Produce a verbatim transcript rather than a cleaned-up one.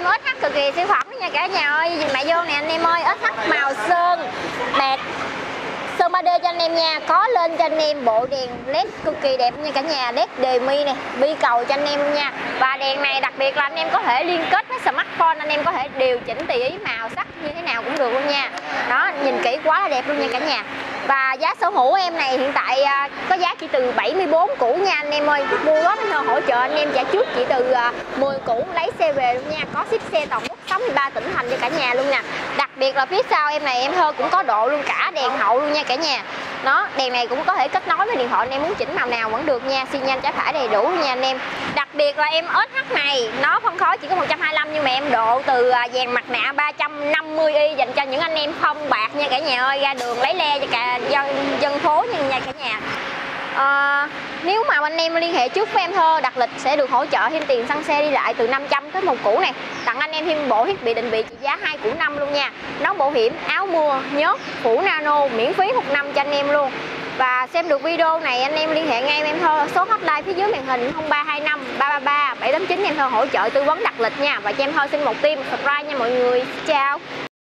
ét hát cực kỳ siêu phẩm nha cả nhà ơi. Nhìn mẹ vô nè anh em ơi, ét hát màu sơn đẹp, sơn ba D cho anh em nha. Có lên cho anh em bộ đèn led cực kỳ đẹp nha cả nhà, led đề mi này, bi cầu cho anh em luôn nha. Và đèn này đặc biệt là anh em có thể liên kết với smartphone, anh em có thể điều chỉnh tùy ý màu sắc như thế nào cũng được luôn nha. Đó, nhìn kỹ quá là đẹp luôn nha cả nhà. Và giá sở hữu em này hiện tại có giá chỉ từ bảy mươi bốn củ nha anh em ơi. Mua góp em hỗ trợ anh em trả trước chỉ từ mười củ lấy xe về luôn nha. Có ship xe toàn quốc sáu mươi ba tỉnh thành cho cả nhà luôn nè. Đặc biệt là phía sau em này em thơ cũng có độ luôn cả đèn hậu luôn nha cả nhà. Đó, đèn này cũng có thể kết nối với điện thoại, anh em muốn chỉnh màu nào vẫn được nha, xi nhan trái phải đầy đủ nha anh em. Đặc biệt là em ét hát này nó phân khối chỉ có một trăm hai mươi lăm, nhưng mà em độ từ dàn mặt nạ ba trăm năm mươi i dành cho những anh em không bạc nha cả nhà ơi, ra đường lấy le cho cả dân, dân phố nha cả nhà. À, nếu mà anh em liên hệ trước với em thơ đặt lịch sẽ được hỗ trợ thêm tiền xăng xe đi lại từ năm trăm tới một củ này, tặng anh em thêm bộ thiết bị định vị trị giá hai củ năm luôn nha. Nón bảo hiểm, áo mưa, nhớt, phủ nano miễn phí một năm cho anh em luôn. Và xem được video này anh em liên hệ ngay em thơ số hotline phía dưới màn hình không ba hai năm ba ba ba bảy tám chín, em thơ hỗ trợ tư vấn đặt lịch nha. Và cho em thơ xin một tim subscribe nha mọi người. Chào.